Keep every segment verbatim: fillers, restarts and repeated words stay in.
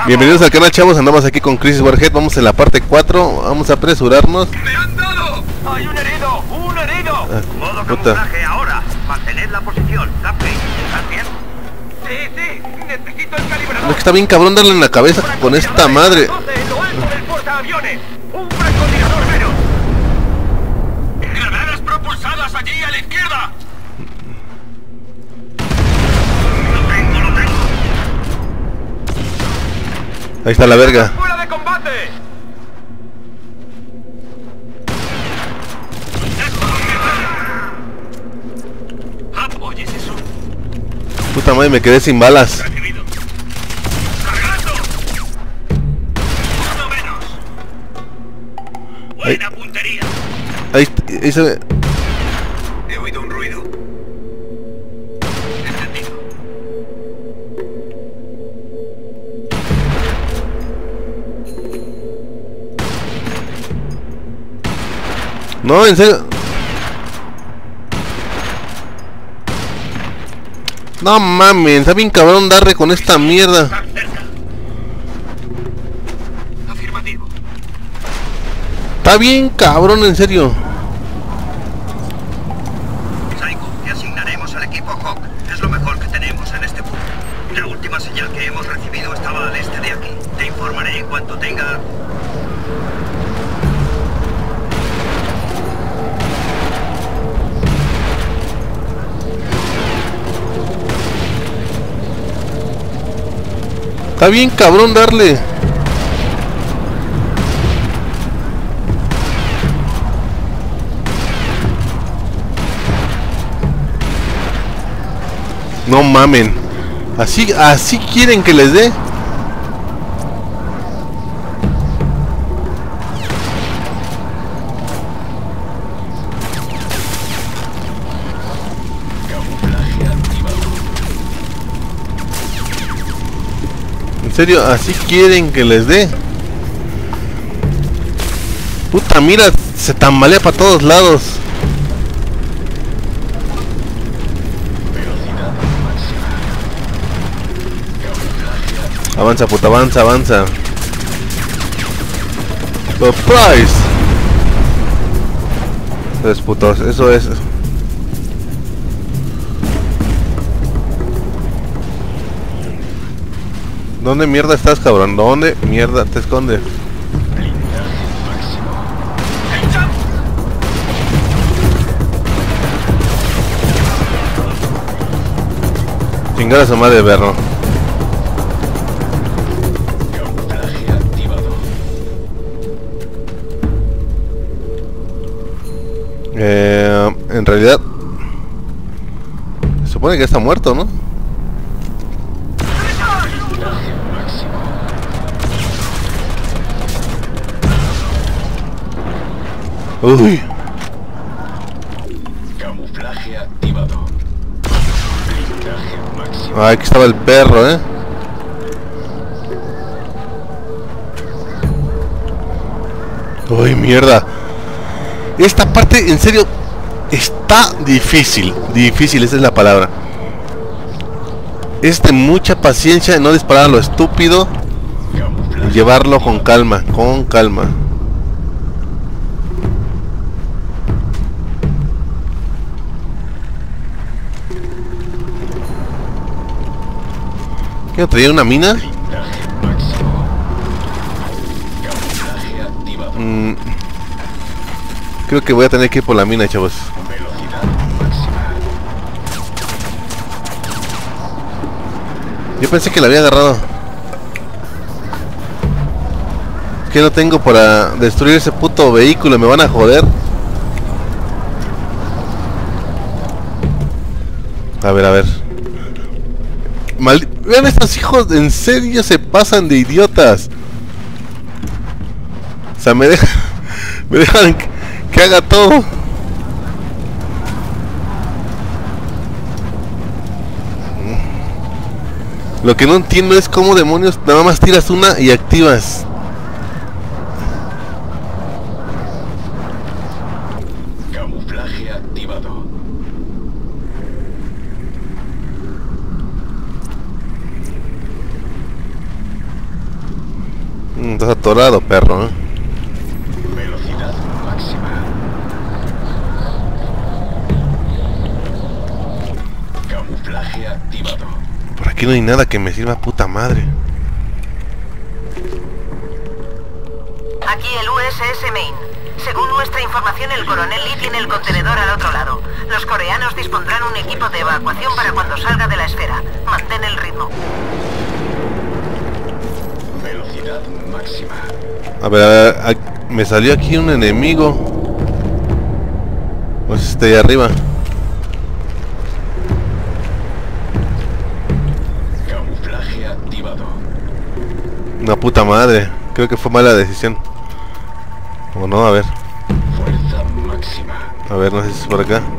Bienvenidos al canal, chavos. Andamos aquí con Crisis Warhead. Vamos en la parte cuatro. Vamos a apresurarnos. ¡Me han dado! ¡Hay un herido! ¡Un herido! Ah, Modo puta. camuflaje ahora. Mantened la posición. Zapke, ¿estás bien? Sí, sí. Necesito el calibrador. Es que está bien cabrón darle en la cabeza con esta madre. doce en lo alto del portaaviones. Un francotirador menos. ¡Granadas propulsadas allí a la izquierda! Lo tengo, lo tengo. Ahí está la verga. ¡Fuera de combate! ¿Oyes eso? Puta madre, me quedé sin balas. Recibido. ¡Cargando! Uno menos. Buena puntería. Ahí, ahí se ve. He oído un ruido. Entendido. No, en serio. No mames, está bien cabrón darle con esta mierda. Están cerca. Afirmativo. Está bien cabrón, en serio. Psycho, te asignaremos al equipo Hawk. Es lo mejor que tenemos en este punto. La última señal que hemos recibido estaba al este de aquí. Te informaré en cuanto tenga... Está bien cabrón darle. No mamen. Así, así quieren que les dé. En serio, así quieren que les dé. Puta, mira, se tambalea para todos lados. Avanza, puta, avanza, avanza. Surprise. Eso es, putos, eso es. ¿Dónde mierda estás, cabrón? ¿Dónde mierda te escondes? Chingar a su madre, perro. Eh, en realidad se supone que está muerto, ¿no? Uy. Camuflaje activado. Blindaje máximo. Ah, aquí estaba el perro, ¿eh? Uy, mierda. Esta parte, en serio, está difícil. Difícil, esa es la palabra. Es de mucha paciencia, no disparar a lo estúpido. Camuflaje. Llevarlo con calma, con calma. ¿Qué? ¿Traía una mina? Blindaje máximo. Camuflaje activado. Mm, creo que voy a tener que ir por la mina, chavos. Velocidad máxima. Yo pensé que la había agarrado. Es que no tengo para destruir ese puto vehículo, me van a joder. A ver, a ver. Mal... Vean, estos hijos en serio se pasan de idiotas. O sea, me dejan, me dejan que, que haga todo. Lo que no entiendo es cómo demonios nada más tiras una y activas. Camuflaje activado. Estás atorado, perro, ¿eh? Velocidad máxima. Camuflaje activado. Por aquí no hay nada que me sirva, puta madre. Aquí el U S S Maine. Según nuestra información, el coronel Lee tiene el contenedor al otro lado. Los coreanos dispondrán un equipo de evacuación para cuando salga de la esfera. Mantén el ritmo. Velocidad máxima. A ver, a ver, a- me salió aquí un enemigo. Pues está ahí arriba. Camuflaje activado. Una puta madre. Creo que fue mala decisión. O no, a ver. Fuerza máxima. A ver, no sé si es por acá.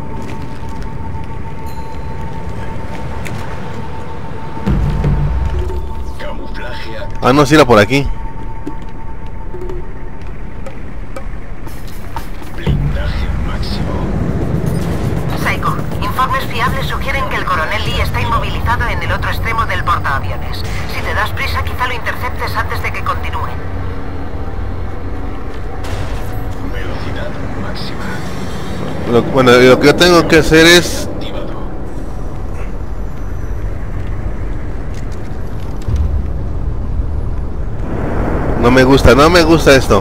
Camuflaje activado. Ah, no, sí era por aquí. Blindaje máximo. Psycho, informes fiables sugieren que el coronel Lee está inmovilizado en el otro extremo del portaaviones. Si te das prisa, quizá lo interceptes antes de que continúe. Velocidad máxima. Lo- bueno, lo que yo tengo que hacer es... Activado. No me gusta, no me gusta esto.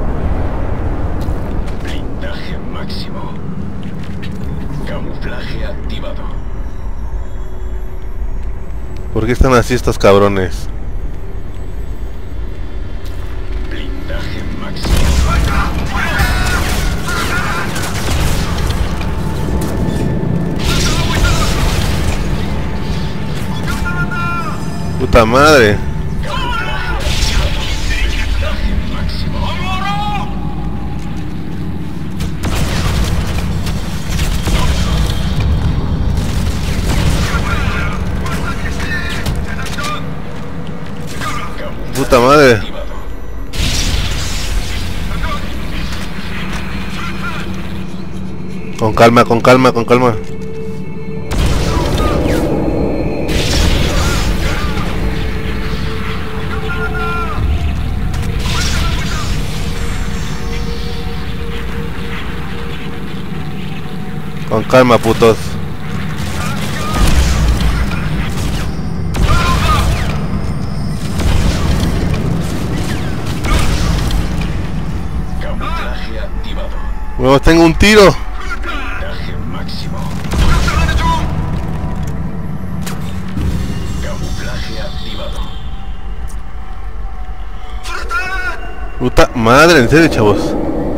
Blindaje máximo. Camuflaje activado. ¿Por qué están así estos cabrones? Blindaje máximo. Puta madre. Blindaje máximo. Puta madre. Activado. Con calma, con calma, con calma. Con calma, putos. Camuflaje activado. Luego tengo un tiro. Blindaje máximo. Camuflaje activado. Puta madre, en serio, chavos.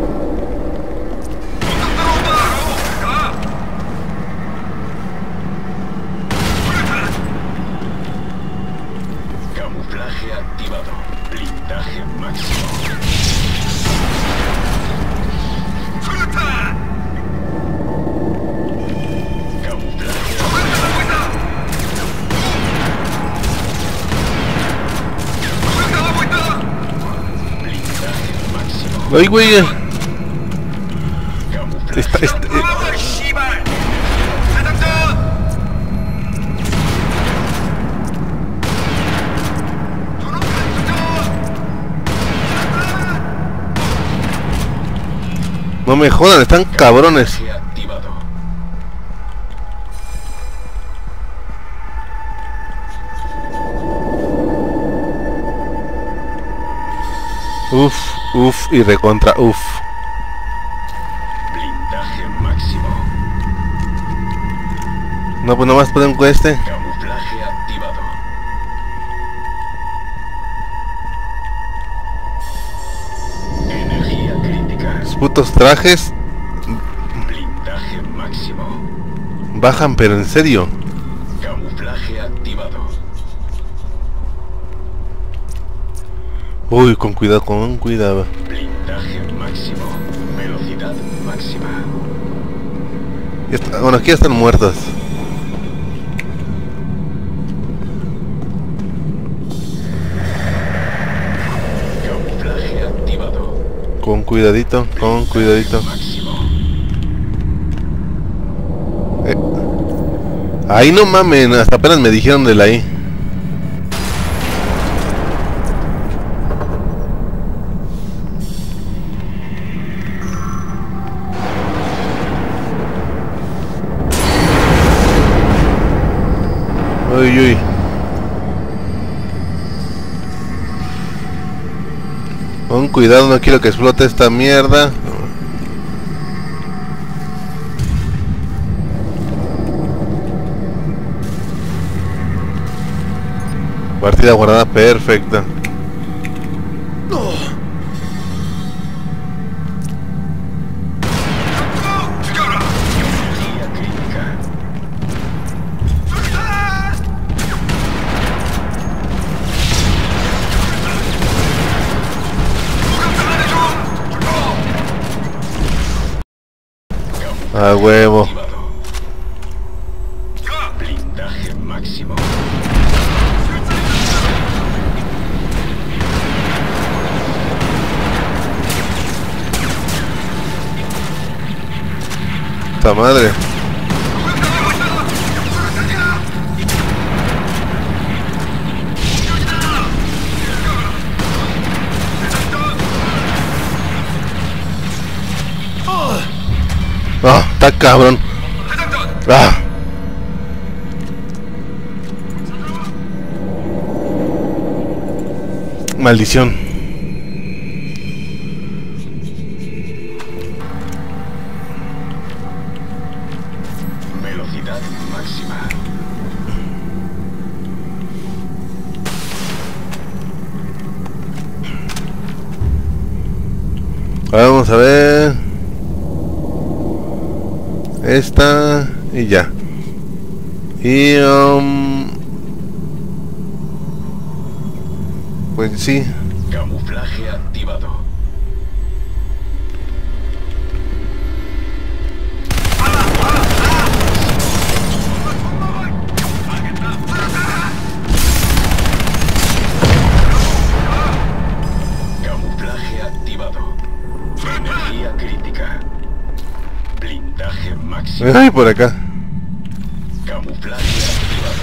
Camuflaje activado. Blindaje máximo. Camuflaje. Blindaje máximo. Ay, güey. Camuflaje. Está, está- eh, no me jodan, están cabrones. Camuflaje activado. Uf, uf y recontra uf. Blindaje máximo. No, pues nomás pueden con este. Camuflaje activado. Energía crítica. Los putos trajes Blindaje máximo. bajan, pero en serio. Camuflaje activado. Uy, con cuidado, con cuidado. Blindaje máximo. Velocidad máxima. Ya está- bueno, aquí ya están muertos. Camuflaje activado. Con cuidadito, con cuidadito. Máximo. Eh, Ahí no mamen, hasta apenas me dijeron de la I. Con cuidado, no quiero que explote esta mierda. Partida guardada perfecta. A huevo. Blindaje máximo. ¡Puta madre! ¡Ah! ¡Está cabrón! ¡Ah! Maldición. Velocidad máxima. Vamos a ver. Esta y ya. Y um, pues sí. Camuflaje activado. Camuflaje activado. Energía crítica. Blindaje máximo. Ay, por acá. Camuflaje activado.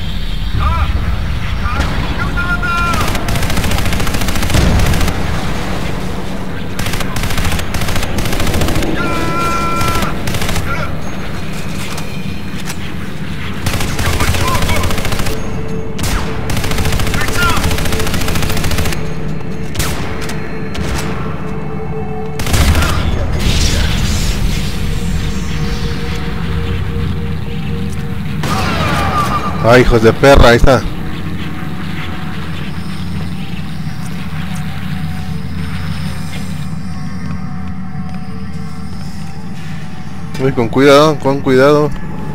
Ay, hijos de perra, ahí está. Uy, con cuidado, con cuidado.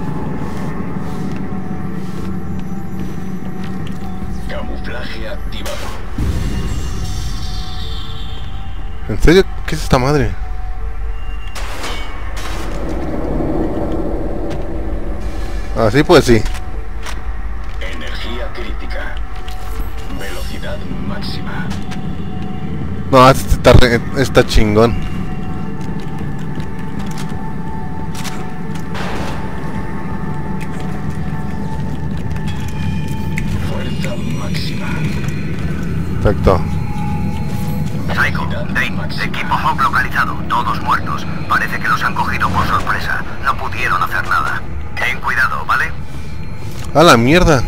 Camuflaje activado. ¿En serio? ¿Qué es esta madre? Así pues sí. Energía crítica. Velocidad máxima. No, este está, re- está chingón. Fuerza máxima. Exacto. Psycho, Dane, equipo Hawk localizado, todos muertos. Parece que los han cogido por sorpresa. No pudieron hacer nada. Ten cuidado, ¿vale? A la mierda.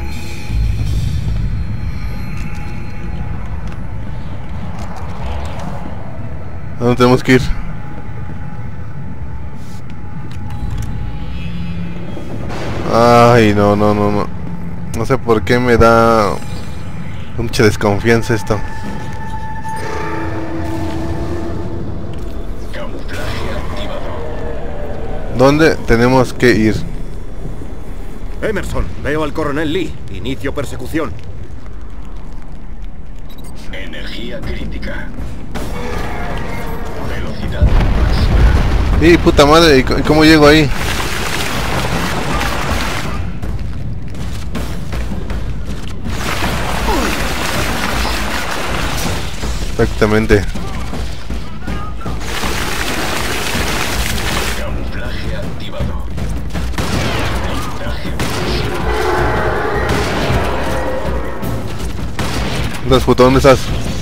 ¿A dónde tenemos que ir? Ay, no, no, no, no. No sé por qué me da mucha desconfianza esto. Camuflaje activado. ¿Dónde tenemos que ir? Emerson, veo al coronel Lee. Inicio persecución. Energía crítica. Velocidad máxima. ¡Y puta madre! ¿Y c- cómo llego ahí? Exactamente. Camuflaje activado. Blindaje máximo. ¿Dónde estás, puto? ¿Dónde estás?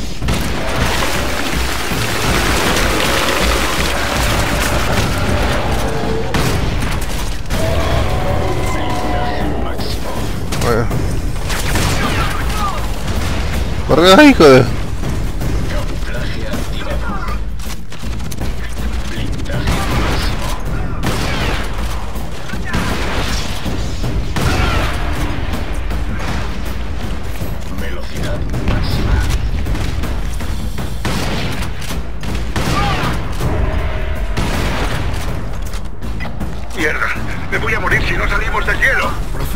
Blindaje máximo. Bueno. Corre, ay, hijo de... Camuflaje activado.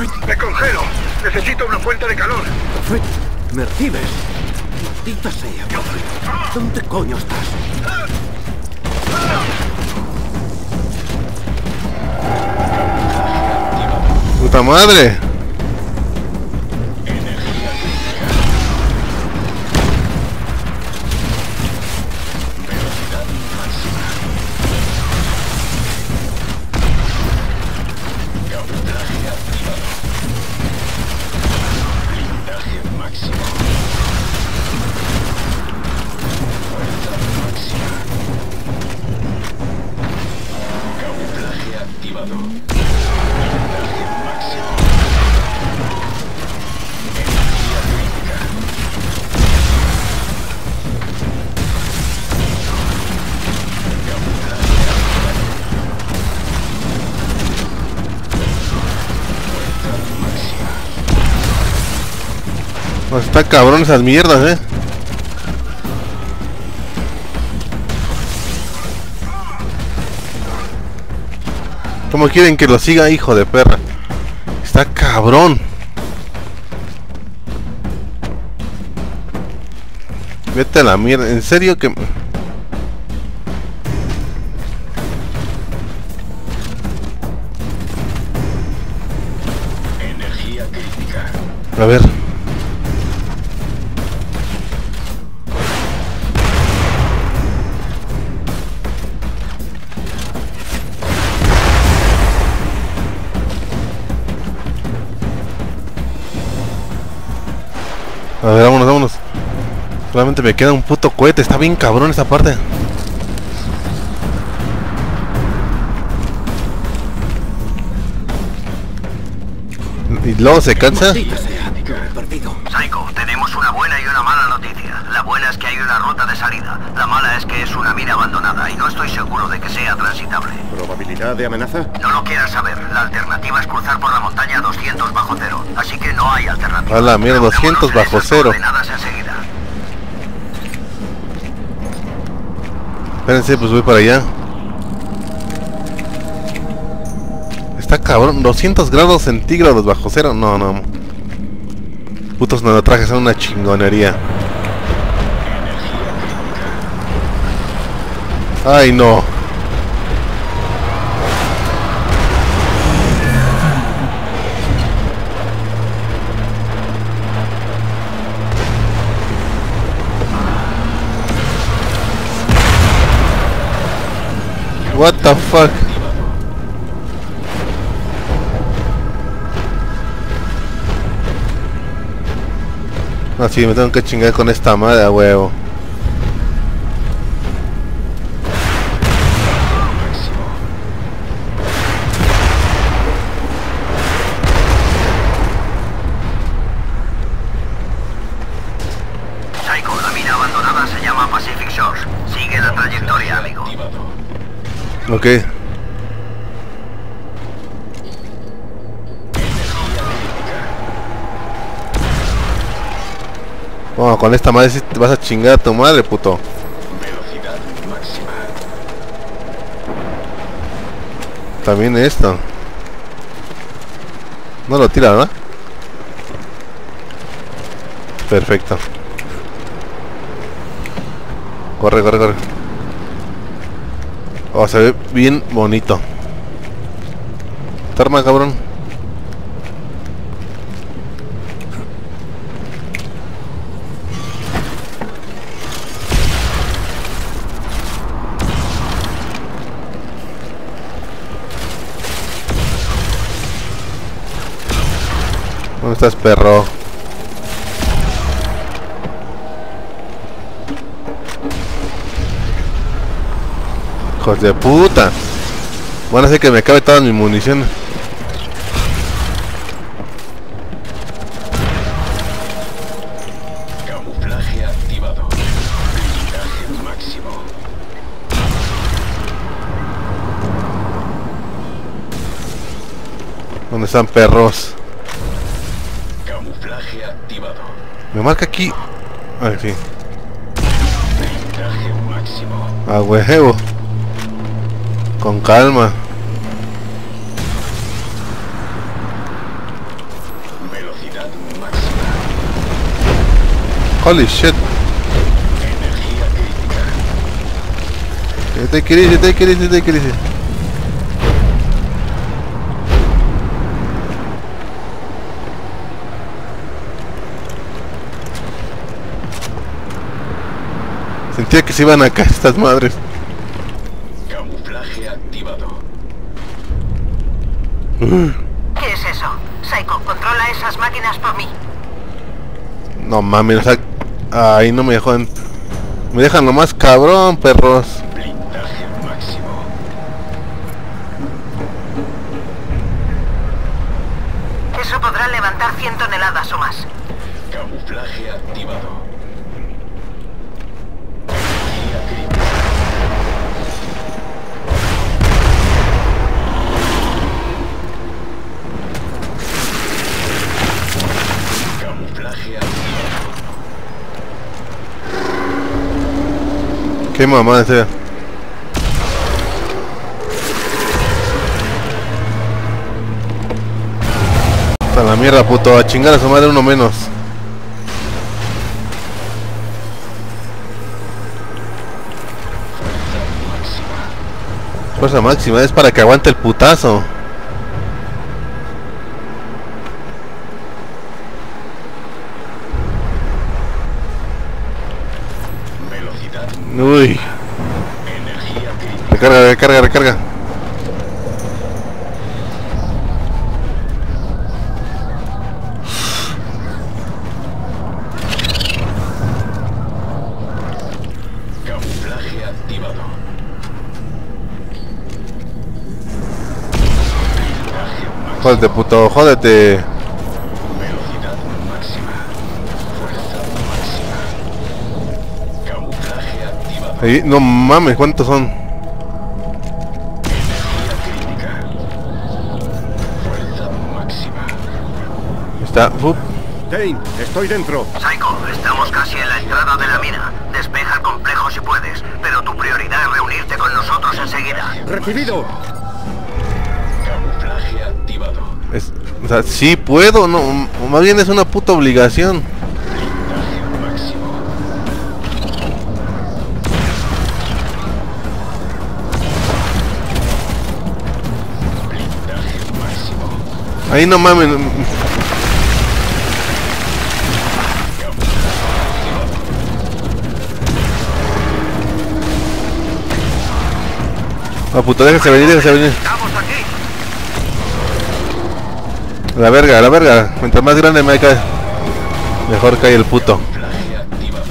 Me congelo. Necesito una fuente de calor. Fred, ¿me recibes? Maldita sea, Buffy. ¿Dónde coño estás? ¡Puta madre! Pues está cabrón esas mierdas, eh. ¿Cómo quieren que lo siga, hijo de perra? Está cabrón. Vete a la mierda, en serio que... Energía crítica. A ver. A ver, vámonos, vámonos. Solamente me queda un puto cohete. Está bien cabrón esa parte. Y luego se cansa. Maldita sea, perdido. Psycho, tenemos una buena y una mala noticia. La buena es que hay una ruta de salida. La mala es que es una mina abandonada y no estoy seguro de que sea transitable. ¿Probabilidad de amenaza? No lo quieras saber. La alternativa es cruzar por la montaña a doscientos bajo cero. Así que no hay alternativa. A la mierda, doscientos bajo cero. Coordenadas enseguida. Espérense, pues voy para allá. Está cabrón, doscientos grados centígrados bajo cero. No, no. Putos nanotrajes son una chingonería. Ay, no. What the fuck? No, sí, me tengo que chingar con esta madre, a huevo. Psycho, la mina abandonada se llama Pacific Shores. Sigue la trayectoria, amigo. Ok. Bueno, con esta madre sí te vas a chingar a tu madre, puto. Velocidad máxima. También esto. No lo tira, ¿verdad? Perfecto. Corre, corre, corre. Oh, se ve bien bonito. ¿Está arma, cabrón? ¿Dónde estás, perro? Hijos de puta. Van a hacer que me acabe todas mis municiones. Camuflaje activado. Blindaje máximo. ¿Dónde están, perros? Camuflaje activado. Me marca aquí. Ay, sí. Blindaje máximo. A huevo. Con calma. Holy shit. Energía crítica. Take it easy, take it easy, take it easy. Sentía que se iban acá estas madres. Camuflaje activado. Uh, ¿Qué es eso? Psycho, controla esas máquinas por mí. no mames, o sea, ahí no me dejan. Me dejan nomás cabrón, perros. Blindaje máximo. Eso podrá levantar cien toneladas o más. Camuflaje activado. Energía crítica. Camuflaje activado. Qué mamada sea. Hasta la mierda, puto. A chingar a su madre uno menos. Fuerza máxima, es para que aguante el putazo. Velocidad. Uy. Energía crítica. Recarga, recarga, recarga. Camuflaje activado. Blindaje máximo. Jódete, puto, jódete. Velocidad máxima. Fuerza máxima. Camuflaje activado. Ahí, no mames, ¿cuántos son? Energía crítica. Fuerza máxima. Está. Up. Kane, estoy dentro. Psycho, estamos casi en la entrada de la mina. Despeja el complejo si puedes, pero tu prioridad es reunirte con nosotros enseguida. ¡Recibido! Camuflaje activado. Es, o sea, sí puedo, no, o más bien es una puta obligación. Blindaje máximo. Blindaje máximo. Ahí no mames. Ah, puto, déjese venir, déjese venir. ¡Estamos aquí! La verga, la verga. Mientras más grande me cae, mejor cae el puto. Camuflaje activado.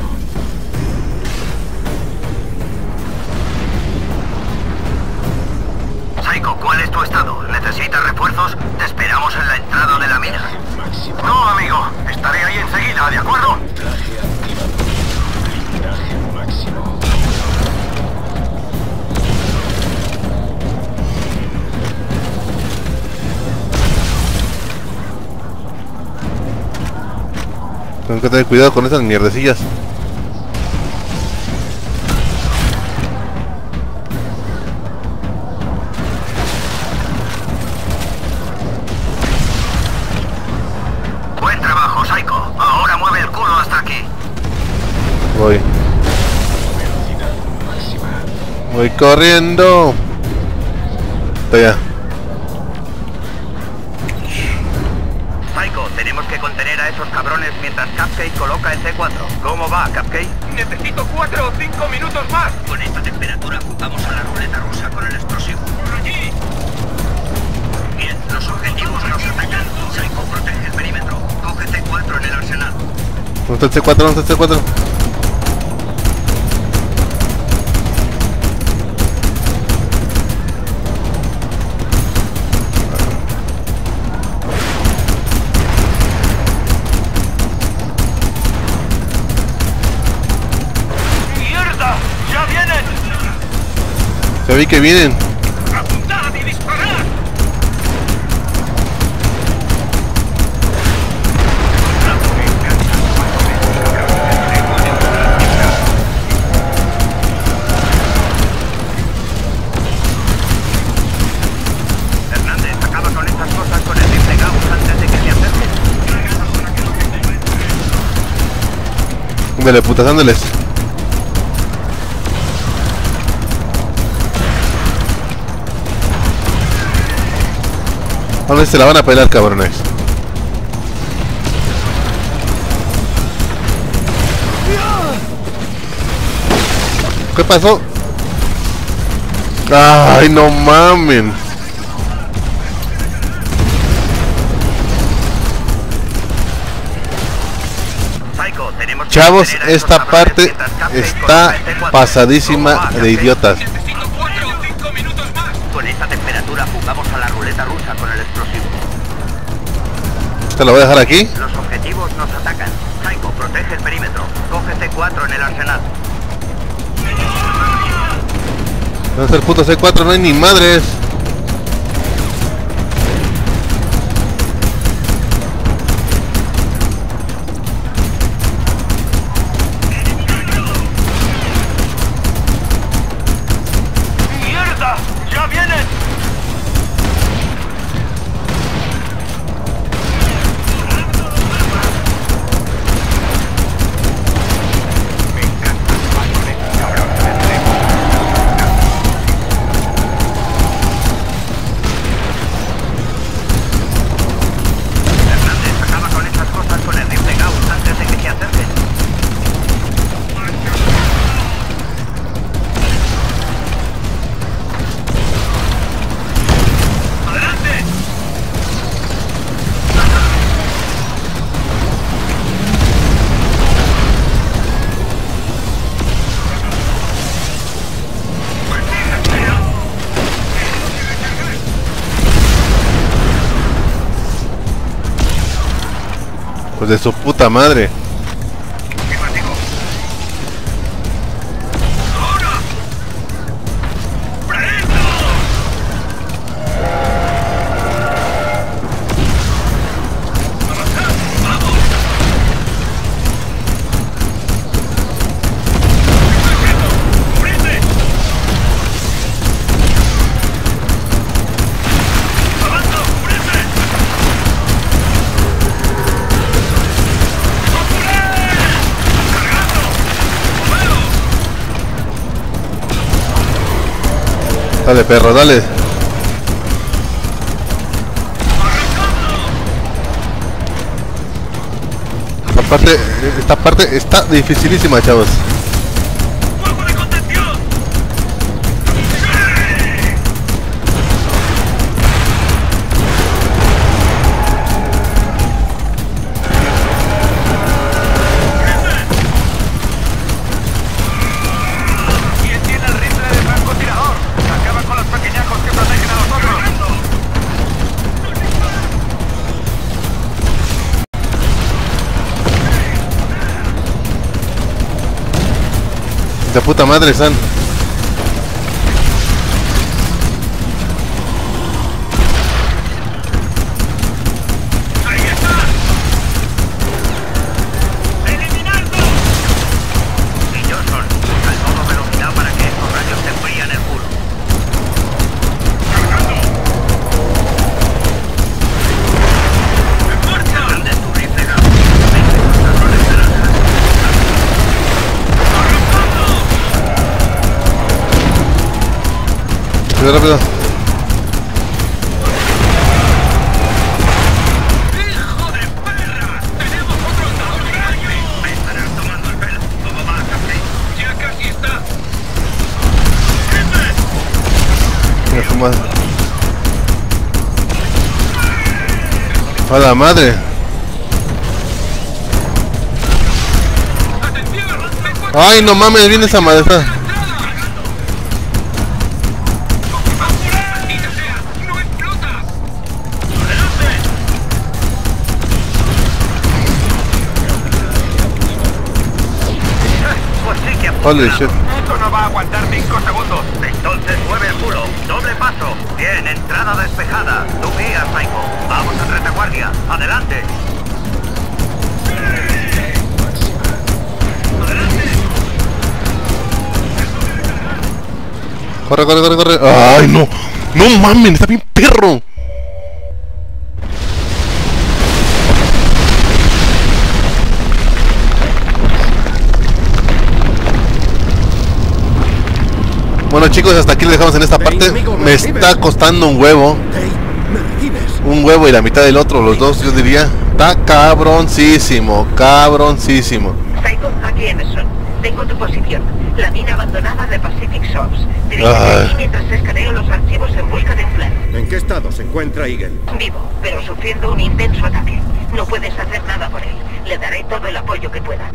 Psycho, ¿cuál es tu estado? ¿Necesitas refuerzos? Te esperamos en la entrada de la mina. Máximo. No, amigo. Estaré ahí enseguida, ¿de acuerdo? Camuflaje activado. Blindaje máximo. Tengo que tener cuidado con esas mierdecillas. Buen trabajo, Psycho. Ahora mueve el culo hasta aquí. Voy. Velocidad máxima. Voy corriendo. Está ya. Psycho, tenemos que contener a esos cabrones mientras Cupcake coloca el C cuatro. ¿Cómo va, Cupcake? Necesito cuatro o cinco minutos más. Con esta temperatura jugamos a la ruleta rusa con el explosivo. ¡Por allí! Bien, los objetivos nos atacan. Psycho, protege el perímetro. Coge C cuatro en el arsenal. ¿Dónde está el C cuatro? ¿Dónde está el C cuatro? ¡Mierda! ¡Ya vienen! Ya vi que vienen. ¡Apuntad y disparad! Hernández, acaba con estas cosas con el rifle Gauss antes de que se acerquen. Ándale, putas, ándeles. ¿Dónde se la van a pelar, cabrones? ¿Qué pasó? Ay, no mamen. Chavos, esta parte está pasadísima de idiotas. Con esta temperatura jugamos a la ruleta rusa con el explosivo. Te lo voy a dejar aquí. Los objetivos nos atacan. Psycho, protege el perímetro. Coge C cuatro en el arsenal. ¿Dónde está el puto C cuatro? No hay ni madres. ¡Mierda! ¡Ya vienen! Pues de su puta madre. Dale, perro, dale. Esta parte, esta parte está dificilísima, chavos. ¡Fuego de contención! ¿Quién tiene el rifle de francotirador? Acaba con los pequeñajos que protegen a los otros. De puta madre, San. ¡Ahí está! ¡Eliminarlo! Y Johnson, usa el modo velocidad para que estos rayos te frían el culo. ¡En marcha! Grande tu rifle, Gao. veinte controles de la Rápido, rápido. ¡Hijo de perra! ¡Tenemos otro andador de aire! Me estarás tomando el pelo. ¿Cómo vas, Captain? ¡Ya casi está! Mira su madre. A la madre. ¡Atención! ¡Me encuentro Ay, no mames, viene esa madre. Está. ¡Maldita sea! ¡No explotas! ¡Adelante! Pues sí que ha Holy funcionado. shit. Esto no va a aguantar cinco segundos. Entonces mueve el culo. Doble paso. Bien, entrada despejada. Tú guías, Psycho. Vamos en retaguardia. Adelante. Corre, corre, corre, corre. Ay, no. No mames, está bien perro. Bueno chicos, hasta aquí le dejamos en esta parte. Me está costando un huevo. Hey, ¿me recibes? Un huevo y la mitad del otro, los dos yo diría. Está cabroncísimo, cabroncísimo. Psycho, aquí Emerson. Tengo tu posición. La mina abandonada de Pacific Shops. Dirígete Ay. aquí mientras escaneo los archivos en busca de un plan. ¿En qué estado se encuentra Eagle? Vivo, pero sufriendo un intenso ataque. No puedes hacer nada por él. Le daré todo el apoyo que pueda.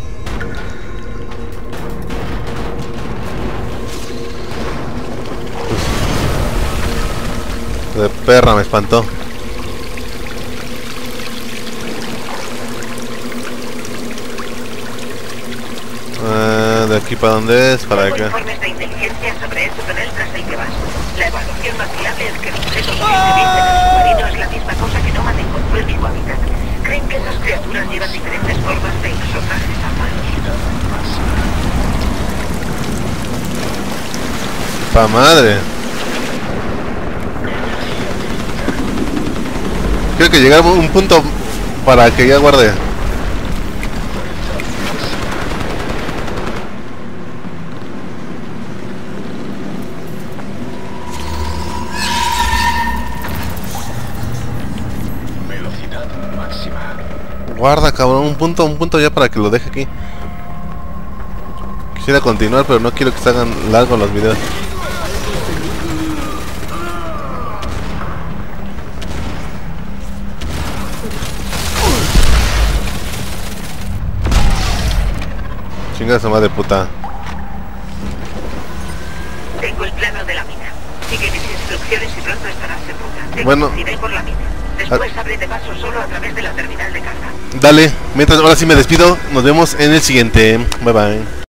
De perra me espantó. Ah, de aquí para dónde es, para Tengo acá. informes de inteligencia sobre ese túnel tras el que vas. La evaluación más fiable es que los objetos que se visten en el submarino es la misma cosa que Nomad encontró en su hábitat. Creen que esas criaturas llevan diferentes formas de exotrajes armados. Pa' madre. Creo que llegamos a un punto para que ya guarde. Velocidad máxima. Guarda, cabrón, un punto, un punto ya para que lo deje aquí. Quisiera continuar, pero no quiero que se hagan largos los videos. Chinga su madre puta. Tengo el plano de la mina. Sigue mis instrucciones y pronto estarás segura. Te Bueno. conduciré por la mina. Después ábrete paso solo a través de la terminal de carga. Dale, mientras ahora sí me despido. Nos vemos en el siguiente. Bye bye.